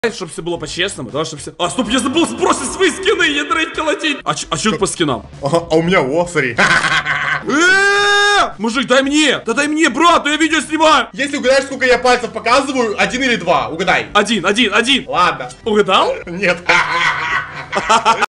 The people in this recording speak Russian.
Чтобы все было по-честному, да, чтобы все... А, стоп, я забыл сбросить свои скины, я трейд колотить. А что по скинам? А у меня, смотри. Мужик, дай мне! Да дай мне, брат, я видео снимаю! Если угадаешь, сколько я пальцев показываю, 1 или 2, угадай. Один. Ладно. Угадал? Нет.